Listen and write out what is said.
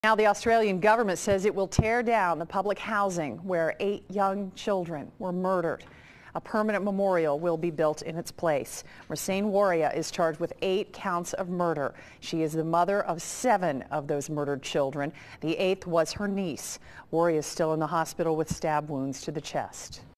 Now the Australian government says it will tear down the public housing where 8 young children were murdered. A permanent memorial will be built in its place. Mersane Warria is charged with 8 counts of murder. She is the mother of 7 of those murdered children. The 8th was her niece. Warria is still in the hospital with stab wounds to the chest.